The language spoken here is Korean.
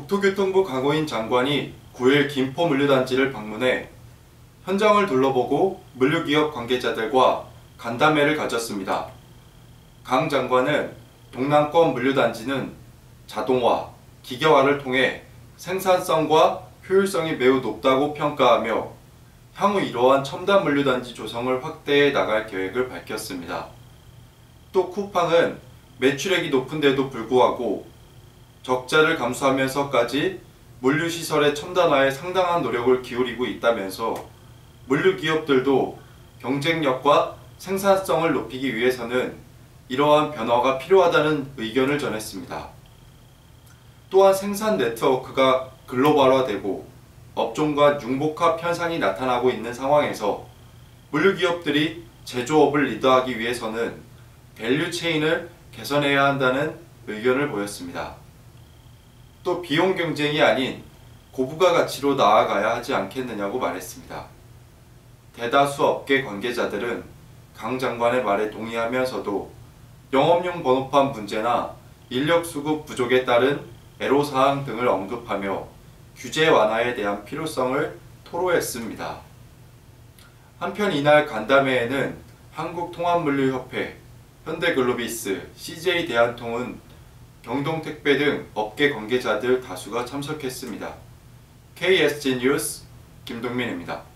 국토교통부 강호인 장관이 9일 김포 물류단지를 방문해 현장을 둘러보고 물류기업 관계자들과 간담회를 가졌습니다. 강 장관은 동남권 물류단지는 자동화, 기계화를 통해 생산성과 효율성이 매우 높다고 평가하며 향후 이러한 첨단 물류단지 조성을 확대해 나갈 계획을 밝혔습니다. 또 쿠팡은 매출액이 높은데도 불구하고 적자를 감수하면서까지 물류시설의 첨단화에 상당한 노력을 기울이고 있다면서 물류기업들도 경쟁력과 생산성을 높이기 위해서는 이러한 변화가 필요하다는 의견을 전했습니다. 또한 생산 네트워크가 글로벌화되고 업종간 융복합 현상이 나타나고 있는 상황에서 물류기업들이 제조업을 리드하기 위해서는 밸류체인을 개선해야 한다는 의견을 보였습니다. 또 비용 경쟁이 아닌 고부가 가치로 나아가야 하지 않겠느냐고 말했습니다. 대다수 업계 관계자들은 강 장관의 말에 동의하면서도 영업용 번호판 문제나 인력 수급 부족에 따른 애로사항 등을 언급하며 규제 완화에 대한 필요성을 토로했습니다. 한편 이날 간담회에는 한국통합물류협회, 현대글로비스, CJ대한통운, 경동택배 등 업계 관계자들 다수가 참석했습니다. KSG 뉴스 김동민입니다.